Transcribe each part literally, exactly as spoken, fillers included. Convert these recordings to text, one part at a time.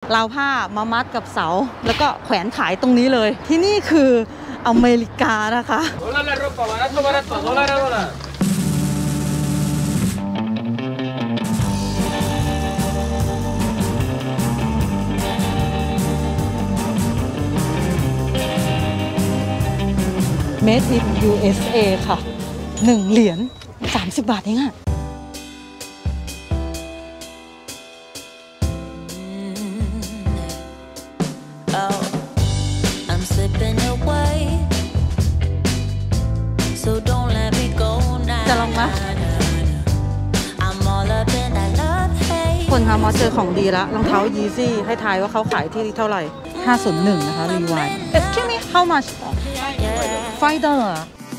ราวผ้ามามัดกับเสาแล้วก็แขวนขายตรงนี้เลยที่นี่คืออเมริกานะคะMade in ยู เอส เอ ค่ะหนึ่งเหรียญสามสิบบาทเองอะจะลองมาคนคะมอสเจอของดีแล้วรองเท้า Yeezy ให้ทายว่าเขาขายที่เท่าไหร่ห้าศูนย์หนึ่งนะคะรีไวน์ Excuse me how much five dollar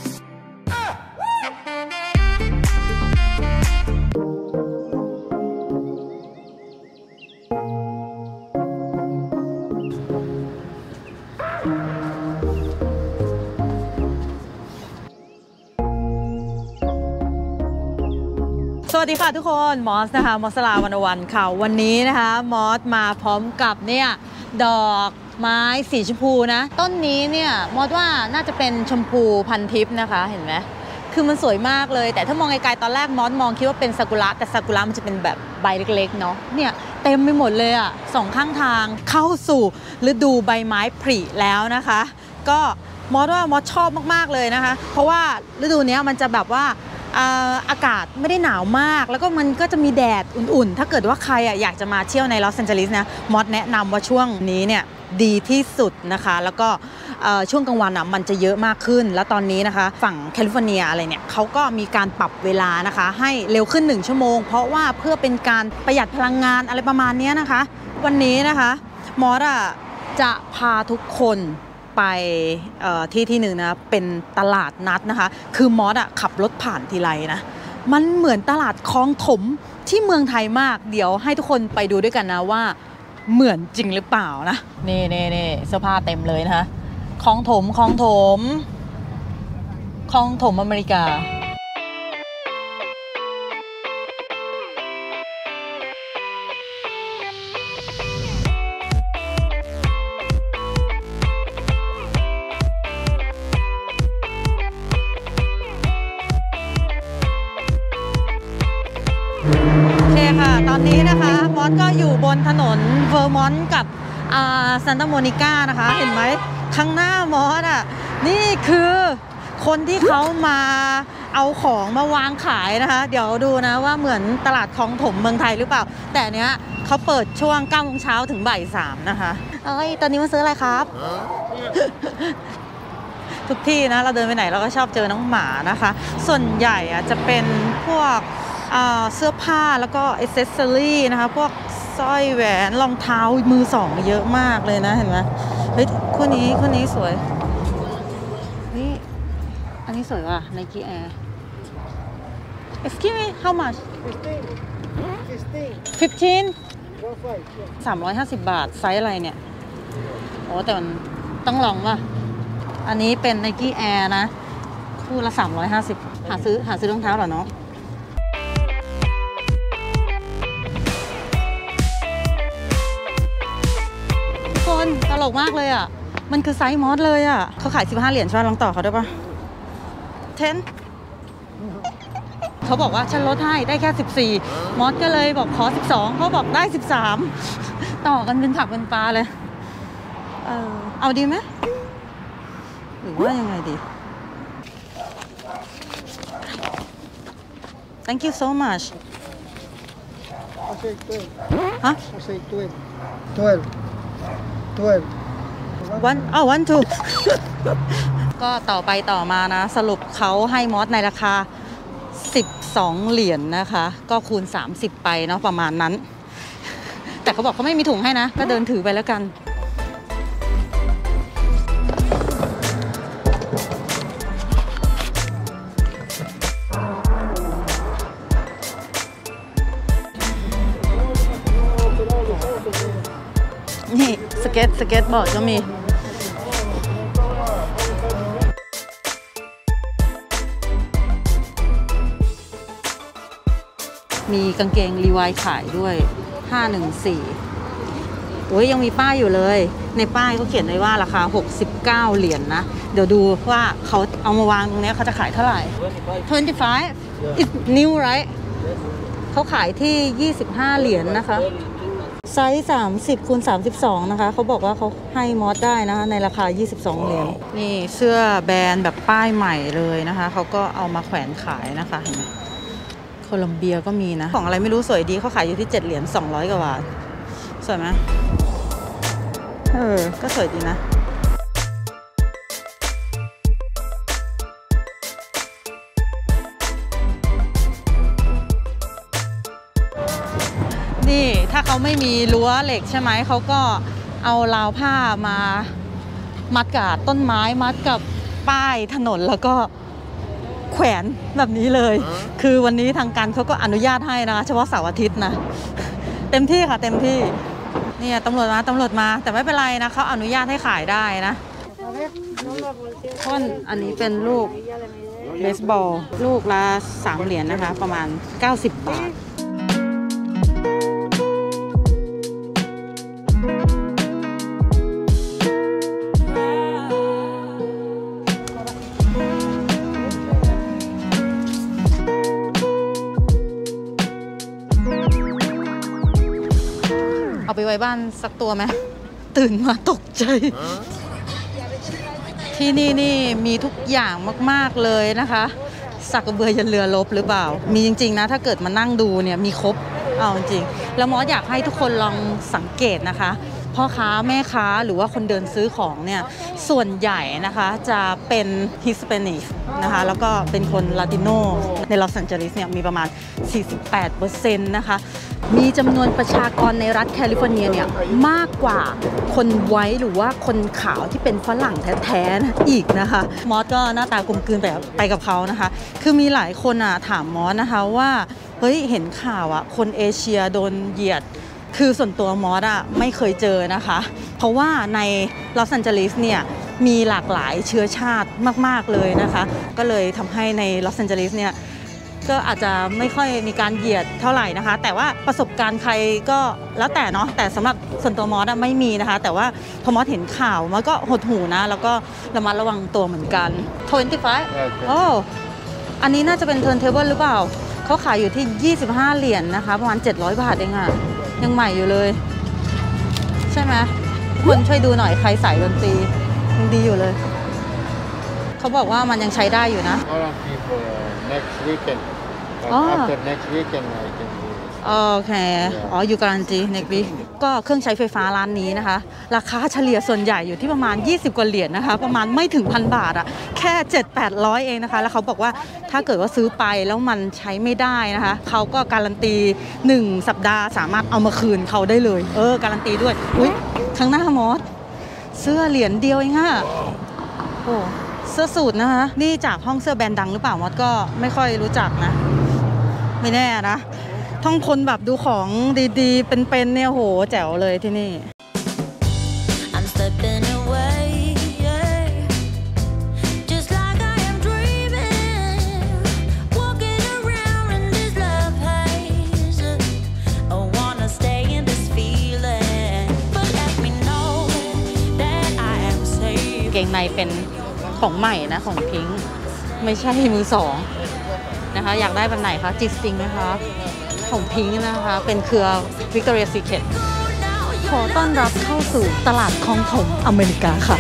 สวัสดีค่ะทุกคนมอสนะคะมอสลาวันวันค่ะวันนี้นะคะมอสมาพร้อมกับเนี่ยดอกไม้สีชมพูนะต้นนี้เนี่ยมอสว่าน่าจะเป็นชมพูพันทิพย์นะคะเห็นไหมคือมันสวยมากเลยแต่ถ้ามองไกลๆตอนแรกมอสมองคิดว่าเป็นซากุระแต่ซากุระมันจะเป็นแบบใบเล็กๆเนาะเนี่ยเต็มไปหมดเลยอ่ะสองข้างทางเข้าสู่ฤดูใบไม้ผลิแล้วนะคะก็มอสว่ามอสชอบมากๆเลยนะคะเพราะว่าฤดูนี้มันจะแบบว่าอากาศไม่ได้หนาวมากแล้วก็มันก็จะมีแดดอุ่นๆถ้าเกิดว่าใครอยากจะมาเที่ยวในลอสแอนเจลิสนะมอสแนะนำว่าช่วงนี้เนี่ยดีที่สุดนะคะแล้วก็ช่วงกลางวันอ่ะมันจะเยอะมากขึ้นแล้วตอนนี้นะคะฝั่งแคลิฟอร์เนียอะไรเนี่ยเขาก็มีการปรับเวลานะคะให้เร็วขึ้นหนึ่งชั่วโมงเพราะว่าเพื่อเป็นการประหยัดพลังงานอะไรประมาณนี้นะคะวันนี้นะคะมอสอ่ะจะพาทุกคนไปที่ที่หนึ่งนะเป็นตลาดนัดนะคะคือมอสอะขับรถผ่านทีไรนะมันเหมือนตลาดคลองถมที่เมืองไทยมากเดี๋ยวให้ทุกคนไปดูด้วยกันนะว่าเหมือนจริงหรือเปล่านะนี่นี่นี่เสื้อผ้าเต็มเลยนะคะคลองถมคลองถมคลองถมอเมริกาตอนนี้นะคะมอสก็อยู่บนถนนเวอร์มอนต์กับซันตาโมนิกานะคะเห็นไหมข้างหน้ามอสอ่ะนี่คือคนที่เขามาเอาของมาวางขายนะคะเดี๋ยวดูนะว่าเหมือนตลาดคลองถมเมืองไทยหรือเปล่าแต่เนี้ยเขาเปิดช่วงเก้าโมงเช้าถึงบ่ายสามนะคะเอ้ยตอนนี้มาซื้ออะไรครับ ทุกที่นะเราเดินไปไหนเราก็ชอบเจอน้องหมานะคะส่วนใหญ่อะจะเป็นพวกเสื้อผ้าแล้วก็อิเซสซอรี่นะคะพวกสร้อยแหวนรองเท้ามือสองเยอะมากเลยนะเห็นไหมเฮ้ยคู่นี้คู่นี้สวยนี่อันนี้สวยว่ะ Nike Air Excuse me how much fifteen สามร้อยห้าสิบบาทไซส์อะไรเนี่ยโอ้แต่มันต้องลองว่ะอันนี้เป็น Nike Air นะคู่ละสามร้อยห้าสิบหาซื้อหาซื้อรองเท้าเหรอเนาะตลกมากเลยอ่ะมันคือไซส์มอสเลยอ่ะเขาขายสิบห้าเหรียญใช่ไหมลองต่อเขาได้ปะสิบเขาบอกว่าฉันลดให้ได้แค่สิบสี่มอสก็เลยบอกขอสิบสองเขาบอกได้สิบสามต่อกันเป็นผักเป็นปลาเลยเออเอาดีไหมหรือว่ายังไงดี Thank you so much ฮะวันอ้าววันถูก ก็ต่อไปต่อมานะสรุปเขาให้มอสในราคาสิบสองเหรียญ นะคะก็คูณสามสิบไปเนาะประมาณนั้นแต่เขาบอกเขาไม่มีถุงให้นะก็เดินถือไปแล้วกันนี่สเก็ตสเก็ตบอร์ดก็มีมีกางเกงรีไวขายด้วยห้าหนึ่งสี่โอ้ยยังมีป้ายอยู่เลยในป้ายเขาเขียนไว้ว่าราคาหกสิบเก้าเหรียญ นะเดี๋ยวดูว่าเขาเอามาวางตรงนี้เขาจะขายเท่าไหร่ยี่สิบห้า it's new right เขาขายที่ยี่สิบห้าเหรียญ นะคะไซส์สามสิบคูณสามสิบสองนะคะเขาบอกว่าเขาให้มอสได้นะคะในราคายี่สิบสองเหรียญนี่เสื้อแบรนด์แบบป้ายใหม่เลยนะคะเขาก็เอามาแขวนขายนะคะเห็นไหมโคลัมเบียก็มีนะของอะไรไม่รู้สวยดีเขาขายอยู่ที่เจ็ดเหรียญสองร้อยกว่าบาทสวยไหมเออก็สวยดีนะนี่ถ้าเขาไม่มีรั้วเหล็กใช่ไหมเขาก็เอาราวผ้ามามัดกับต้นไม้มัดกับป้ายถนนแล้วก็แขวนแบบนี้เลยคือวันนี้ทางการเขาก็อนุญาตให้นะคะเฉพาะเสาร์อาทิตย์นะเต็มที่ค่ะเต็มที่เนี่ยตำรวจมาตำรวจมาแต่ไม่เป็นไรนะเขาอนุญาตให้ขายได้นะท่อนอันนี้เป็นลูกเบสบอลลูกละสามเหรียญนะคะประมาณเก้าสิบบาทเอาไปไว้บ้านสักตัวไหมตื่นมาตกใจที่นี่นี่มีทุกอย่างมากๆเลยนะคะสักกระเบือยันเรือรบหรือเปล่ามีจริงๆนะถ้าเกิดมานั่งดูเนี่ยมีครบเอาจริงแล้วมอสอยากให้ทุกคนลองสังเกตนะคะพ่อค้าแม่ค้าหรือว่าคนเดินซื้อของเนี่ยส่วนใหญ่นะคะจะเป็นฮิสแปนิกนะคะแล้วก็เป็นคนลาติโนในลอสแอนเจลิสเนี่ยมีประมาณ สี่สิบแปดเปอร์เซ็นต์ นะคะมีจำนวนประชากรในรัฐแคลิฟอร์เนียเนี่ยมากกว่าคนไว้หรือว่าคนขาวที่เป็นฝรั่งแท้ๆอีกนะคะมอสก็หน้าตากลมกลืนไปไปกับเขานะคะคือมีหลายคนอ่ะถามมอสนะคะว่าเฮ้ยเห็นข่าวอ่ะคนเอเชียโดนเหยียดคือส่วนตัวมอสอ่ะไม่เคยเจอนะคะเพราะว่าในลอสแอนเจลิสเนี่ยมีหลากหลายเชื้อชาติมากๆเลยนะคะก็เลยทำให้ในลอสแอนเจลิสเนี่ยก็อาจจะไม่ค่อยมีการเหยียดเท่าไหร่นะคะแต่ว่าประสบการณ์ใครก็แล้วแต่เนาะแต่สำหรับส่วนตัวมอสไม่มีนะคะแต่ว่าพอมอสเห็นข่าวมันก็หดหูนะแล้วก็ระมัดระวังตัวเหมือนกันยี่สิบห้าโอ้อันนี้น่าจะเป็นเทิร์นเทเบิลหรือเปล่าเขาขายอยู่ที่ยี่สิบห้าเหรียญ นะคะประมาณเจ็ดร้อยบาทเองอะยังใหม่อยู่เลยใช่ไหมคนช่วยดูหน่อยใครใส่ดนตรียังดีอยู่เลยเขาบอกว่ามันยังใช้ได้อยู่นะ next weekend after next weekend I can do โอเคอ๋ออยู่การันตี next week ก็เครื่องใช้ไฟฟ้าร้านนี้นะคะราคาเฉลี่ยส่วนใหญ่อยู่ที่ประมาณยี่สิบกว่าเหรียญ นะคะประมาณไม่ถึงพันบาทอะแค่ เจ็ดแปดร้อย เองนะคะแล้วเขาบอกว่าถ้าเกิดว่าซื้อไปแล้วมันใช้ไม่ได้นะคะเขาก็การันตีหนึ่งสัปดาห์สามารถเอามาคืนเขาได้เลยเออการันตีด้วยอุ๊ยข้างหน้ามอสเสื้อเหรียญเดียวเองอะโอ้เสื้อสูทนะคะนี่จากห้องเสื้อแบรนด์ดังหรือเปล่ามอสก็ไม่ค่อยรู้จักนะไม่แน่นะท่องคนแบบดูของดีๆเป็นๆเนี่ยโหแจ๋วเลยที่นี่เกงในเป็นของใหม่นะของพิงค์ไม่ใช่มือสองนะคะอยากได้แบบไหนคะจิสติงนะคะของพิงค์นะคะเป็นเครือ Victoria's Secret ขอต้อนรับเข้าสู่ตลาดคลองถมอเมริกาค่ะ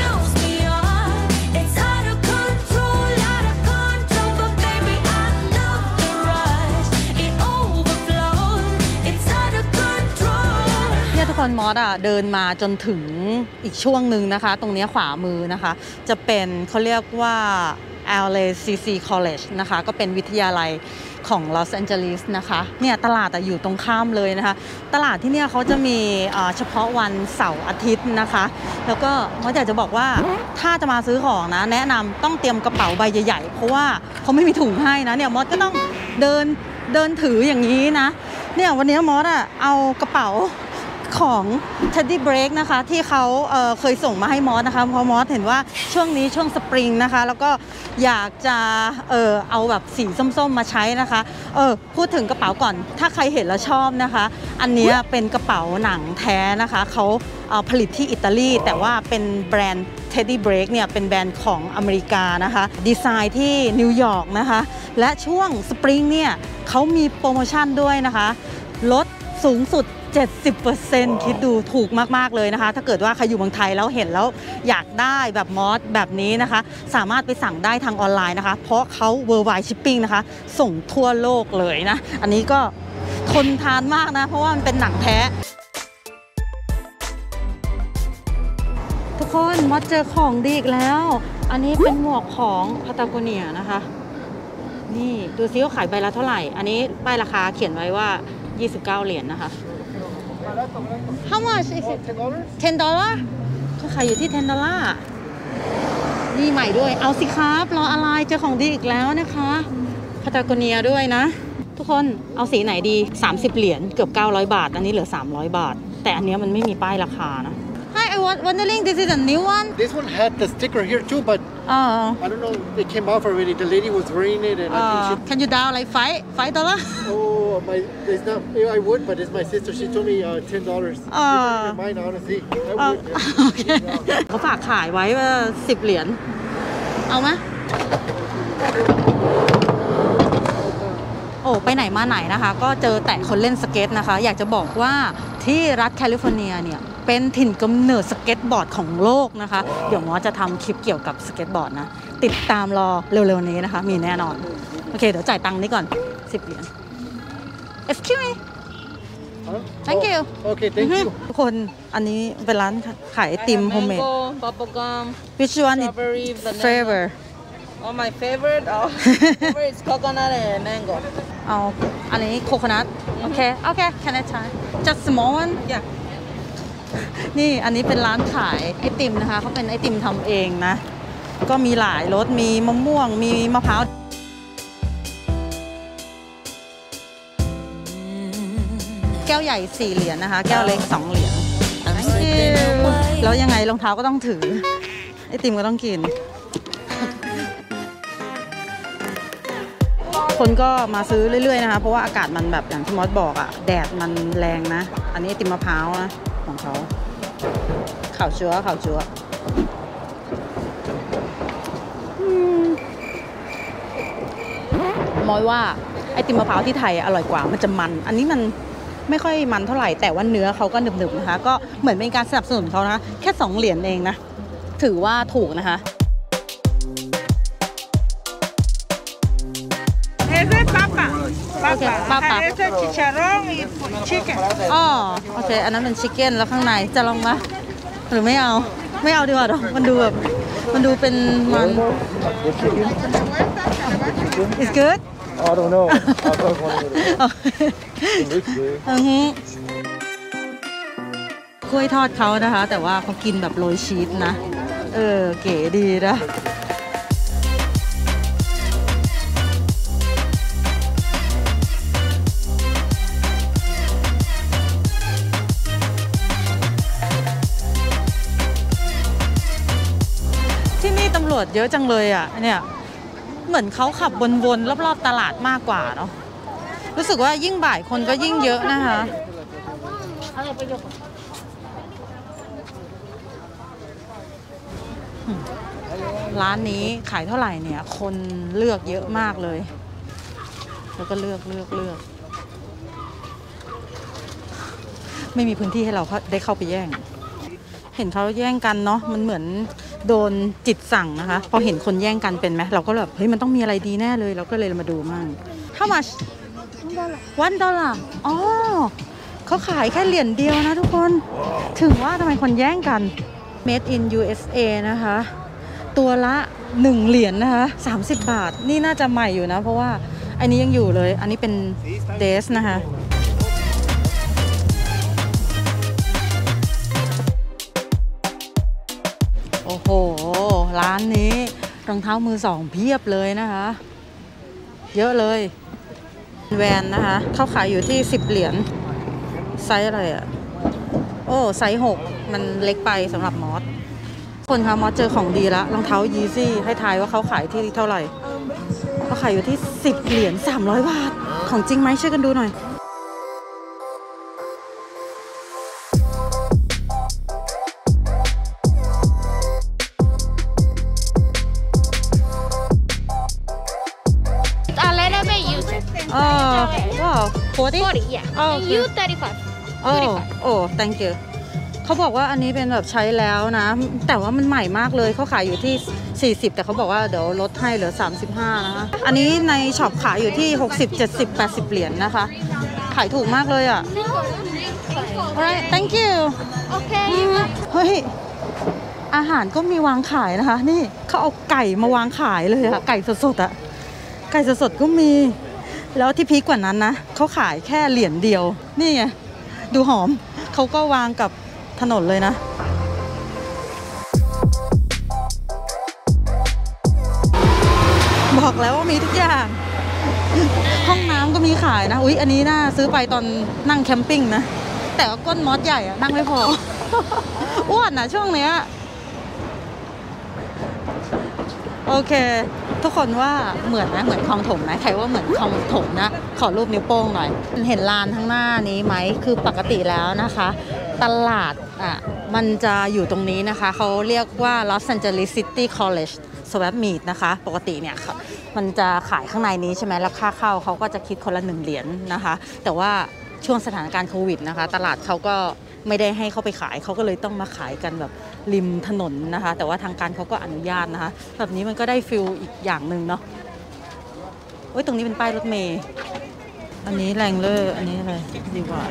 ทุกคนมอสอ่ะเดินมาจนถึงอีกช่วงหนึ่งนะคะตรงนี้ขวามือนะคะจะเป็นเขาเรียกว่า แอล เอ ซี ซี College นะคะก็เป็นวิทยาลัยของลอสแอนเจลิสนะคะเนี่ยตลาดอยู่ตรงข้ามเลยนะคะตลาดที่เนี่ยเขาจะมีเฉพาะวันเสาร์อาทิตย์นะคะแล้วก็มอสอยากจะบอกว่าถ้าจะมาซื้อของนะแนะนำต้องเตรียมกระเป๋าใบใหญ่ๆเพราะว่าเขาไม่มีถุงให้นะเนี่ยมอสก็ต้องเดินเดินถืออย่างนี้นะเนี่ยวันนี้มอสอ่ะเอากระเป๋าของ Teddy Break นะคะที่เขาเเคยส่งมาให้มอสนะคะเพราะมอสเห็นว่าช่วงนี้ช่วงสปริงนะคะแล้วก็อยากจะเออเอาแบบสีส้มๆมาใช้นะคะเออพูดถึงกระเป๋าก่อนถ้าใครเห็นแล้วชอบนะคะอันนี้เป็นกระเป๋าหนังแท้นะคะเขาผลิตที่อิตาลีแต่ว่าเป็นแบรนด์ Teddy Break เนี่ยเป็นแบรนด์ของอเมริกานะคะดีไซน์ที่นิวยอร์กนะคะและช่วงสปริงเนี่ยเขามีโปรโมชั่นด้วยนะคะลดสูงสุด เจ็ดสิบเปอร์เซ็นต์ คิดดูถูกมากๆเลยนะคะถ้าเกิดว่าใครอยู่เมืองไทยแล้วเห็นแล้วอยากได้แบบมอสแบบนี้นะคะสามารถไปสั่งได้ทางออนไลน์นะคะเพราะเขา worldwide shipping นะคะส่งทั่วโลกเลยนะอันนี้ก็ทนทานมากนะเพราะว่ามันเป็นหนังแท้ทุกคนมอสเจอของดีอีกแล้วอันนี้เป็นหมวกของพาตาโกเนียนะคะนี่ดูซิว่าขายใบละเท่าไหร่อันนี้ป้ายราคาเขียนไว้ว่ายี่สิบเก้าเหรียญนะคะ How much is it? ten dollars เขาขายอยู่ที่ ten dollars นี่ใหม่ด้วยเอาสิครับรออะไรเจอของดีอีกแล้วนะคะพาตาโกเนียด้วยนะทุกคนเอาสีไหนดีสามสิบเหรียญเกือบเก้าร้อยบาทอันนี้เหลือสามร้อยบาทแต่อันนี้มันไม่มีป้ายราคานะHi, I was wondering, this is a new one? This one had the sticker here too, but oh. I don't know, it came off already. The lady was wearing it and uh, I think she... Can you down like five, five dollars? Oh, my, it's not, I would, but it's my sister. She told me uh, ten dollars. Uh, mine, honestly. I uh, would. Yeah. Okay. เขาฝากขายไว้ว่าสิบเหรียญ เอาไหมโอ้ไปไหนมาไหนนะคะก็เจอแต่คนเล่นสเก็ตนะคะอยากจะบอกว่าที่รัฐแคลิฟอร์เนียเนี่ยเป็นถิ่นกำเนิดสเก็ตบอร์ดของโลกนะคะเดี๋ยวหมอจะทำคลิปเกี่ยวกับสเก็ตบอร์ดนะติดตามรอเร็วๆนี้นะคะมีแน่นอนโอเคเดี๋ยวจ่ายตังค์นี้ก่อนสิบเหรียญ Excuse me Thank you Okay thank you ทุกคนอันนี้เป็นร้านขายไอติมโฮมเมด bubblegum Which one is flavor Oh, my favorite? Oh, favorite is coconut and mango. เอาอันนี้โคโคนัทโอเคโอเค Can I try just small one Yeah. นี่อันนี้เป็นร้านขายไอติมนะคะเขาเป็นไอติมทำเองนะก็มีหลายรสมีมะม่วงมีมะพร้าวแก้วใหญ่สี่เหรียญนะคะแก้วเล็กสองเหรียญแล้วยังไงรองเท้าก็ต้องถือไอติมก็ต้องกินคนก็มาซื้อเรื่อยๆนะคะเพราะว่าอากาศมันแบบอย่างที่มอสบอกอะแดดมันแรงนะอันนี้ไอติมมะพร้าวนะของเขาข่าวชัวข่าวชัวมอยว่าไอติมมะพร้าวที่ไทยอร่อยกว่ามันจะมันอันนี้มันไม่ค่อยมันเท่าไหร่แต่ว่าเนื้อเขาก็หนึบๆนะคะก็เหมือนเป็นการสนับสนุนเขานะแค่สองเหรียญเองนะถือว่าถูกนะคะ Papa. Papa. Ese chicharrón y chicken. อ๋อโอเคอันนั้นเป็นชิคเก้นแล้วข้างในจะลองไหมหรือไม่เอาไม่เอาดีกว่ามันดูแบบมันดูเป็นมัน It's good I don't know I don't want to อือฮึกล้วยทอดเขานะคะแต่ว่าเขากินแบบโรยชีสนะเออเก๋ดีนะตำรวจเยอะจังเลยอ่ะเนี่ยเหมือนเขาขับวนๆรอบๆตลาดมากกว่าเนาะรู้สึกว่ายิ่งบ่ายคนก็ยิ่งเยอะนะคะร้านนี้ขายเท่าไหร่เนี่ยคนเลือกเยอะมากเลยแล้วก็เลือกเลือกเลือกไม่มีพื้นที่ให้เราได้เข้าไปแย่งเห็นเขาแย่งกันเนาะมันเหมือนโดนจิตสั่งนะคะพอเห็นคนแย่งกันเป็นไหมเราก็แบบเฮ้ยมันต้องมีอะไรดีแน่เลยเราก็เลยมาดูมั่ง How much one dollar อ๋อเขาขายแค่เหรียญเดียวนะทุกคนถึงว่าทำไมคนแย่งกัน Made in ยู เอส เอ นะคะตัวละหนึ่งเหรียญ นะคะสามสิบบาทนี่น่าจะใหม่อยู่นะเพราะว่าอันนี้ยังอยู่เลยอันนี้เป็นเดสนะคะโอ้โหร้านนี้รองเท้ามือสองเพียบเลยนะคะเยอะเลยแวนนะคะเขาขายอยู่ที่สิบเหรียญไซส์อะไรอะอ้ไซส์หกมันเล็กไปสำหรับมอสคนคะมอสเจอของดีแล้วรองเท้ายีซี่ให้ทายว่าเขาขายที่เท่าไหร่เขาขายอยู่ที่สิบเหรียญสามร้อยบาทของจริงไหมช่วยกันดูหน่อย A little bit used. อ๋อว้าวforty forty, yeah. Oh, And okay. you thirty-five. โอ้โอ้ thank you เขาบอกว่าอันนี้เป็นแบบใช้แล้วนะแต่ว่ามันใหม่มากเลยเขาขายอยู่ที่สี่สิบแต่เขาบอกว่าเดี๋ยวลดให้เหลือสามสิบห้านะคะอันนี้ในช็อปขายอยู่ที่หกสิบ เจ็ดสิบ แปดสิบเหรียญนะคะขายถูกมากเลยอ่ะ alright thank you Okay. เฮ้ยอาหารก็มีวางขายนะคะนี่เขาเอาไก่มาวางขายเลยอะไก่สดๆอะไก่สดๆก็มีแล้วที่พีคกว่านั้นนะเขาขายแค่เหรียญเดียวนี่ไงดูหอมเขาก็วางกับถนนเลยนะบอกแล้วว่ามีทุกอย่างห้องน้ำก็มีขายนะอุ๊ยอันนี้น่าซื้อไปตอนนั่งแคมปิ้งนะแต่ว่าก้นมอสใหญ่อะนั่งไม่พอ อ้วนนะช่วงเนี้ยโอเคทุกคนว่าเหมือนไหมเหมือนคลองถมไหมใครว่าเหมือนคลองถมนะขอรูปนิ้วโป้งหน่อยเห็นลานข้างหน้านี้ไหมคือปกติแล้วนะคะตลาดอ่ะมันจะอยู่ตรงนี้นะคะเขาเรียกว่า Los Angeles City College Swap Meet นะคะปกติเนี่ยมันจะขายข้างในนี้ใช่ไหมแล้วค่าเข้าเขาก็จะคิดคนละหนึ่งเหรียญนะคะแต่ว่าช่วงสถานการณ์โควิดนะคะตลาดเขาก็ไม่ได้ให้เข้าไปขายเขาก็เลยต้องมาขายกันแบบริมถนนนะคะแต่ว่าทางการเขาก็อนุญาตนะคะแบบนี้มันก็ได้ฟิลอีกอย่างหนึ่งเนาะโอ้ยตรงนี้เป็นป้ายรถเมล์อันนี้แรงเลอร์อันนี้อะไรดีไว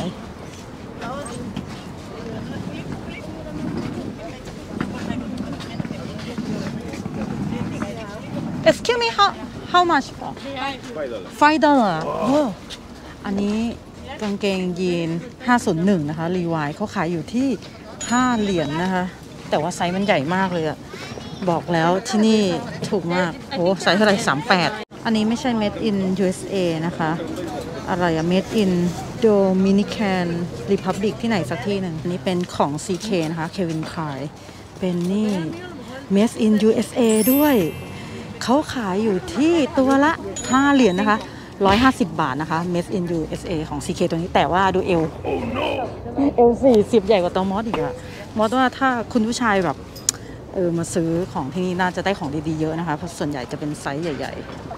Excuse me how how much five dollar โอ้อันนี้กางเกงยีนห้าศูนย์หนึ่งนะคะรีวายเขาขายอยู่ที่ห้าเหรียญ น, นะคะแต่ว่าไซส์มันใหญ่มากเลยอะบอกแล้วที่นี่ถูกมากโอ้ไซส์เท่าไหร่สามสิบแปดอันนี้ไม่ใช่ made in ยู เอส เอ นะคะอะไรอะ made in Dominican Republic ที่ไหนสักที่หนึ่งอันนี้เป็นของ ซี เค นะคะ Kevin Klein เป็นนี่ made in ยู เอส เอ ด้วยเขาขายอยู่ที่ตัวละห้าเหรียญ นะคะหนึ่งร้อยห้าสิบบาทนะคะ Made in ยู เอส เอ ของ ซี เค ตัวนี้แต่ว่าดูเอวเอวสี่สิบใหญ่กว่าตัวมอสอีกอะมอสว่าถ้าคุณผู้ชายแบบเออมาซื้อของที่นี่น่าจะได้ของดีๆเยอะนะคะเพราะส่วนใหญ่จะเป็นไซส์ใหญ่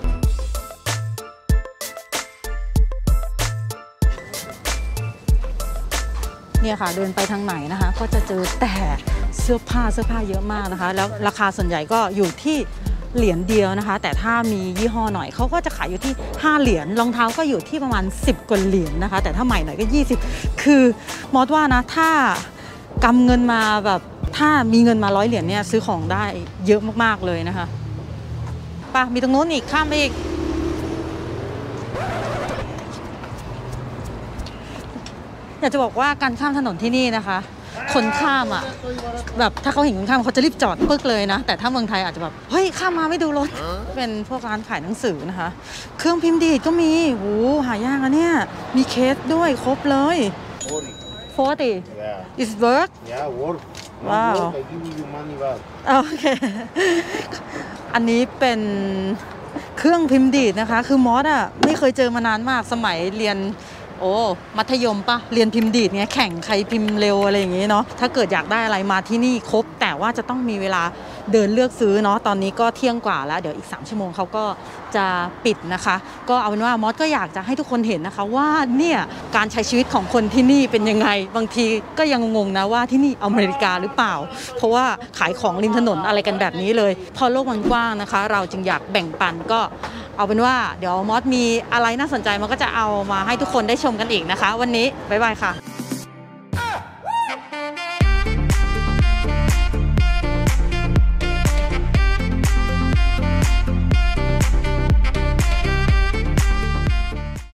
ๆเนี่ยค่ะเดินไปทางไหนนะคะก็จะเจอแต่เสื้อผ้าเสื้อผ้าเยอะมากนะคะแล้วราคาส่วนใหญ่ก็อยู่ที่เหรียญเดียวนะคะแต่ถ้ามียี่ห้อหน่อยเขาก็จะขายอยู่ที่ห้าเหรียญรองเท้าก็อยู่ที่ประมาณสิบกว่าเหรียญ นะคะแต่ถ้าใหม่หน่อยก็ยี่สิบคือมอสว่านะถ้ากำเงินมาแบบถ้ามีเงินมาร้อยเหรียญเนี่ยซื้อของได้เยอะมากๆเลยนะคะป่ะมีตรงโน้นอีกข้ามไปอีกอยากจะบอกว่าการข้ามถนนที่นี่นะคะคนข้ามอ่ะแบบถ้าเขาเห็นคนข้ามเขาจะรีบจอดปึ๊กเลยนะแต่ถ้าเมืองไทยอาจจะแบบเฮ้ยข้ามมาไม่ดูรถเป็นพวกร้านขายหนังสือนะคะเครื่องพิมพ์ดีดก็มีโหหายากอะเนี่ยมีเคสด้วยครบเลยforty Yeah. is work Yeah, work. Wow. Work, I give you money back. โอเคอันนี้เป็นเครื่องพิมพ์ดีดนะคะคือมอสอ่ะไม่เคยเจอมานานมากสมัยเรียนโอ้มัธยมปะเรียนพิมพ์ดีดเนี้ยแข่งใครพิมพ์เร็วอะไรอย่างงี้เนาะถ้าเกิดอยากได้อะไรมาที่นี่ครบแต่ว่าจะต้องมีเวลาเดินเลือกซื้อเนาะตอนนี้ก็เที่ยงกว่าแล้วเดี๋ยวอีกสามชั่วโมงเขาก็จะปิดนะคะก็เอาเป็นว่ามอสก็อยากจะให้ทุกคนเห็นนะคะว่าเนี่ยการใช้ชีวิตของคนที่นี่เป็นยังไงบางทีก็ยังงงนะว่าที่นี่อเมริกาหรือเปล่าเพราะว่าขายของริมถนนอะไรกันแบบนี้เลยพอโลกมันกว้างนะคะเราจึงอยากแบ่งปันก็เอาเป็นว่าเดี๋ยวมอสมีอะไรน่าสนใจมันก็จะเอามาให้ทุกคนได้ชมกันอีกนะคะวันนี้บ๊ายบายค่ะ